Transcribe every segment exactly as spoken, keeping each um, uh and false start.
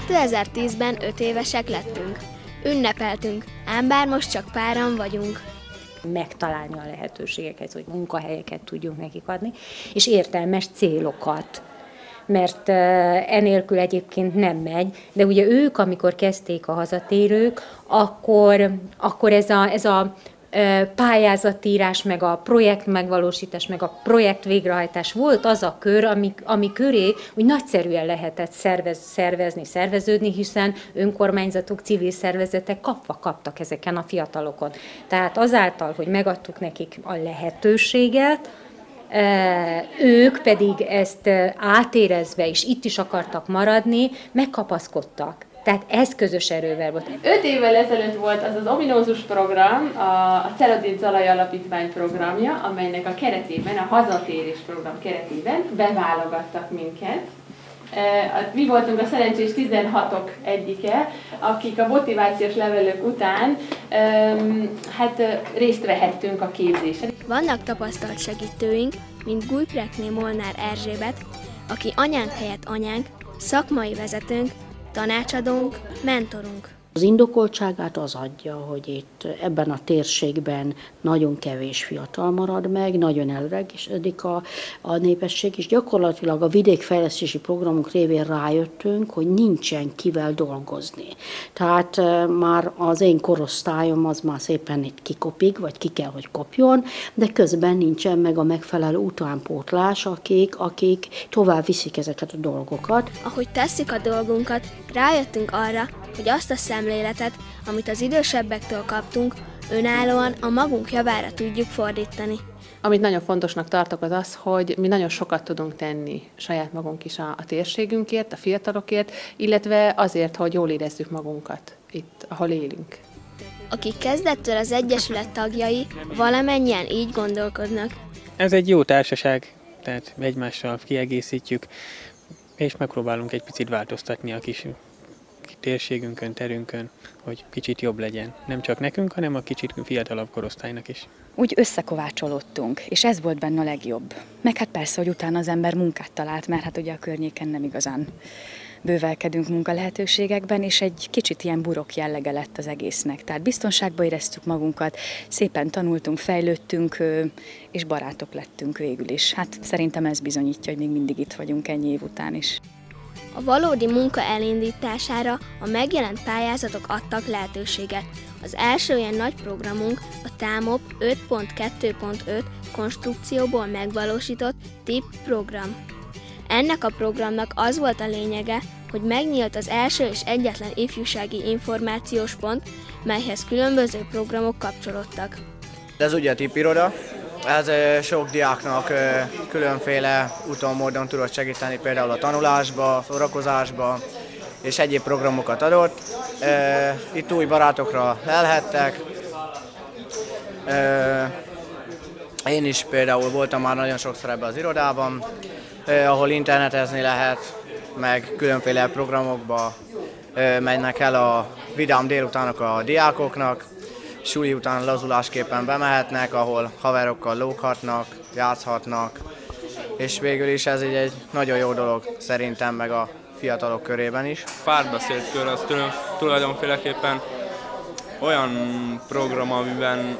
kétezer-tízben öt évesek lettünk. Ünnepeltünk, ám bár most csak páran vagyunk. Megtalálni a lehetőségeket, hogy munkahelyeket tudjunk nekik adni, és értelmes célokat. Mert enélkül egyébként nem megy, de ugye ők, amikor kezdték a hazatérők, akkor, akkor ez a, ez a pályázatírás, meg a projekt megvalósítás, meg a projekt végrehajtás volt az a kör, ami, ami köré úgy nagyszerűen lehetett szervez, szervezni, szerveződni, hiszen önkormányzatok, civil szervezetek kapva kaptak ezeken a fiatalokon. Tehát azáltal, hogy megadtuk nekik a lehetőséget, ők pedig ezt átérezve, és itt is akartak maradni, megkapaszkodtak. Tehát ez közös erővel volt. Öt évvel ezelőtt volt az az ominózus program, a Celodin Zalai Alapítvány programja, amelynek a keretében, a hazatérés program keretében beválogattak minket. Mi voltunk a szerencsés tizenhatok egyike, akik a motivációs levelők után hát részt vehettünk a képzésen. Vannak tapasztalt segítőink, mint Gulyprekné Molnár Erzsébet, aki anyánk helyett anyánk, szakmai vezetőnk, tanácsadónk, mentorunk. Az indokoltságát az adja, hogy itt ebben a térségben nagyon kevés fiatal marad meg, nagyon elöregedik a, a népesség, és gyakorlatilag a vidékfejlesztési programunk révén rájöttünk, hogy nincsen kivel dolgozni. Tehát e, már az én korosztályom az már szépen itt kikopik, vagy ki kell, hogy kopjon, de közben nincsen meg a megfelelő utánpótlás, akik, akik tovább viszik ezeket a dolgokat. Ahogy tesszük a dolgunkat, rájöttünk arra, hogy azt a szemléletet, amit az idősebbektől kaptunk, önállóan a magunk javára tudjuk fordítani. Amit nagyon fontosnak tartok az az, hogy mi nagyon sokat tudunk tenni saját magunk is a, a térségünkért, a fiatalokért, illetve azért, hogy jól érezzük magunkat itt, ahol élünk. Akik kezdettől az Egyesület tagjai, valamennyien így gondolkodnak. Ez egy jó társaság, tehát egymással kiegészítjük, és megpróbálunk egy picit változtatni a kis térségünkön, terünkön, hogy kicsit jobb legyen. Nem csak nekünk, hanem a kicsit fiatalabb korosztálynak is. Úgy összekovácsolódtunk, és ez volt benne a legjobb. Meg hát persze, hogy utána az ember munkát talált, mert hát ugye a környéken nem igazán bővelkedünk munkalehetőségekben, és egy kicsit ilyen burok jellege lett az egésznek. Tehát biztonságban éreztük magunkat, szépen tanultunk, fejlődtünk, és barátok lettünk végül is. Hát szerintem ez bizonyítja, hogy még mindig itt vagyunk ennyi év után is. A valódi munka elindítására a megjelent pályázatok adtak lehetőséget. Az első ilyen nagy programunk a Támop öt pont kettő pont öt konstrukcióból megvalósított té i pé program. Ennek a programnak az volt a lényege, hogy megnyílt az első és egyetlen ifjúsági információs pont, melyhez különböző programok kapcsolódtak. Ez ugye a té i pé iroda. Ez sok diáknak különféle úton, módon tudott segíteni, például a tanulásba, szórakozásba, és egyéb programokat adott. Itt új barátokra lelhettek. Én is például voltam már nagyon sokszor ebben az irodában, ahol internetezni lehet, meg különféle programokba mennek el a vidám délutánok a diákoknak. Suli után lazulásképpen bemehetnek, ahol haverokkal lóghatnak, játszhatnak, és végül is ez így egy nagyon jó dolog szerintem, meg a fiatalok körében is. Párbeszéd kör az tulajdonféleképpen olyan program, amiben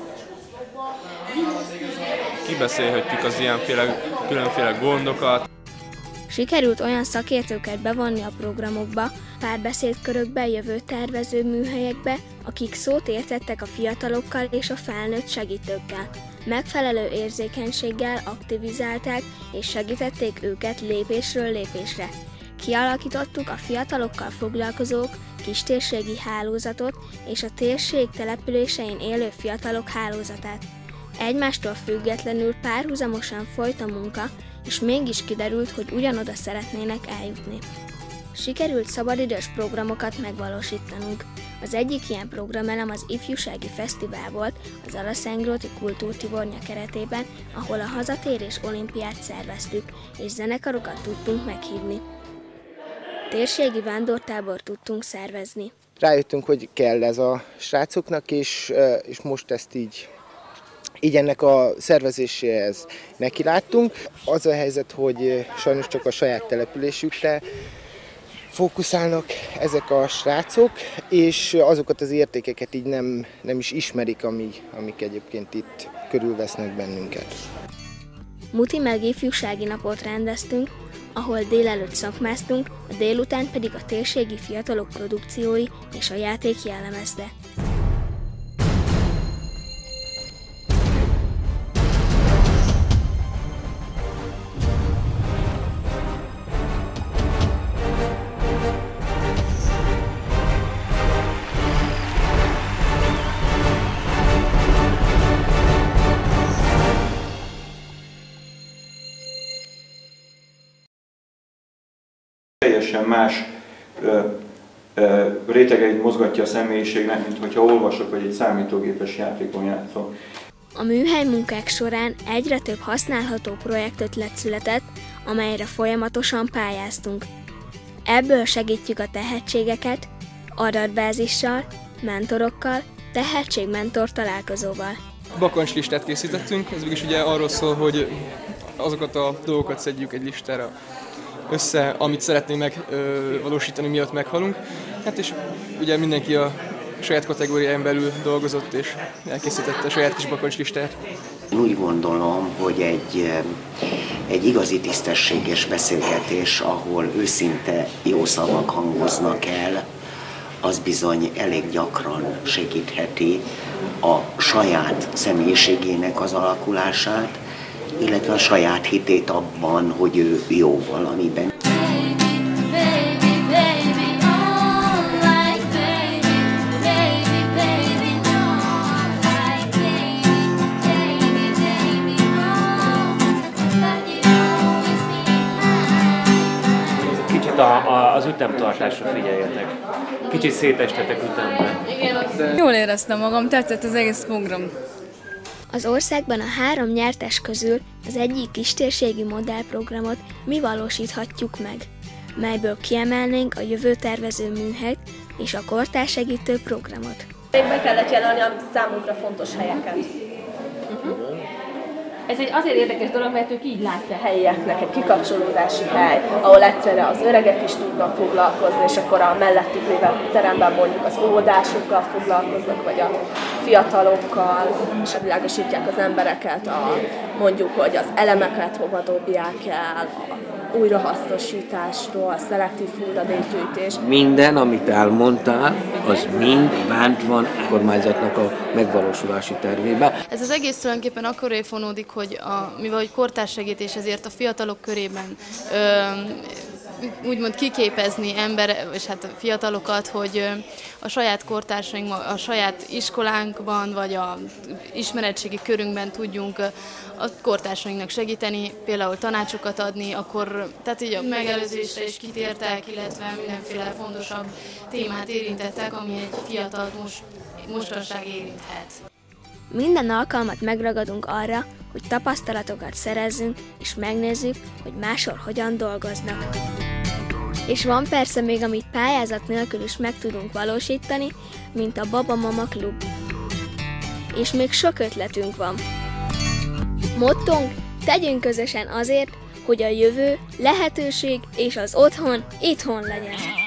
kibeszélhetjük az ilyenféle különféle gondokat. Sikerült olyan szakértőket bevonni a programokba, párbeszédkörökbe, jövő tervező műhelyekbe, akik szót értettek a fiatalokkal és a felnőtt segítőkkel. Megfelelő érzékenységgel aktivizálták és segítették őket lépésről lépésre. Kialakítottuk a fiatalokkal foglalkozók kistérségi hálózatot és a térség településein élő fiatalok hálózatát. Egymástól függetlenül párhuzamosan folyt a munka, és mégis kiderült, hogy ugyanoda szeretnének eljutni. Sikerült szabadidős programokat megvalósítanunk. Az egyik ilyen programelem az ifjúsági fesztivál volt az Alaszengróti Kultúrtivornya keretében, ahol a hazatérés olimpiát szerveztük, és zenekarokat tudtunk meghívni. Térségi vándortábor tudtunk szervezni. Rájöttünk, hogy kell ez a srácoknak, és, és most ezt így Így ennek a szervezéséhez nekiláttunk. Az a helyzet, hogy sajnos csak a saját településükre fókuszálnak ezek a srácok, és azokat az értékeket így nem, nem is ismerik, amik, amik egyébként itt körülvesznek bennünket. Muti meg ifjúsági napot rendeztünk, ahol délelőtt szakmáztunk, a délután pedig a térségi fiatalok produkciói és a játék jellemezte. Teljesen más ö, ö, rétegeit mozgatja a személyiségnek, mint hogyha olvasok, vagy egy számítógépes játékon játszok. A műhelymunkák során egyre több használható projektötlet született, amelyre folyamatosan pályáztunk. Ebből segítjük a tehetségeket, adatbázissal, mentorokkal, tehetségmentor találkozóval. Bakancslistát készítettünk, ez mégis ugye arról szól, hogy azokat a dolgokat szedjük egy listára össze, amit szeretnénk megvalósítani, miatt meghalunk. Hát és ugye mindenki a saját kategóriáján belül dolgozott és elkészítette a saját kis bakancslistáját. Úgy gondolom, hogy egy, egy igazi tisztességes beszélgetés, ahol őszinte jó szavak hangoznak el, az bizony elég gyakran segítheti a saját személyiségének az alakulását, illetve a saját hitét abban, hogy ő jó valamiben. Kicsit a, a, az ütemtartásra figyeljetek. Kicsit szétestetek ütemben. Jól éreztem magam, tetszett az egész program. Az országban a három nyertes közül az egyik kistérségi modellprogramot mi valósíthatjuk meg, melyből kiemelnénk a jövőtervező műhelyt és a kortársegítő programot. Be kellett jelölni a számunkra fontos helyeket. Uh-huh. Ez egy azért érdekes dolog, mert ők így látják. Helyieknek egy kikapcsolódási hely, ahol egyszerre az öregek is tudnak foglalkozni, és akkor a mellettük lévő teremben mondjuk az óvodásokkal foglalkoznak, vagy a fiatalokkal, és világosítják az embereket, a, mondjuk, hogy az elemeket hova dobják el, a újrahasznosításról, a szelektív hulladékgyűjtés. Minden, amit elmondtál, az mind bent van a kormányzatnak a megvalósulási tervében. Ez az egész tulajdonképpen akkor fonódik, hogy a, mivel hogy kortárssegítés, ezért a fiatalok körében ö, úgymond kiképezni ember, és hát a fiatalokat, hogy a saját kortársaink, a saját iskolánkban, vagy a ismeretségi körünkben tudjunk a kortársainknak segíteni, például tanácsokat adni, akkor tehát így a megelőzésre is kitértek, illetve mindenféle fontosabb témát érintettek, ami egy fiatalt most, mostanság érinthet. Minden alkalmat megragadunk arra, hogy tapasztalatokat szerezzünk, és megnézzük, hogy máshol hogyan dolgoznak. És van persze még, amit pályázat nélkül is meg tudunk valósítani, mint a Baba Mama Klub. És még sok ötletünk van. Mottónk: tegyünk közösen azért, hogy a jövő, lehetőség és az otthon itthon legyen.